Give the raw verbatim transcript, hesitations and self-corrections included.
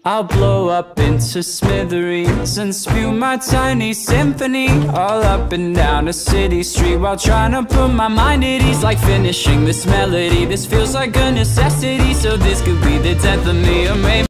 I'll blow up into smithereens and spew my tiny symphony all up and down a city street while trying to put my mind at ease. Like finishing this melody, this feels like a necessity. So this could be the death of me, or maybe